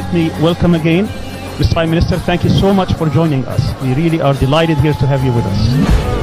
Let me welcome again Mr. Prime Minister. Thank you so much for joining us. We really are delighted here to have you with us.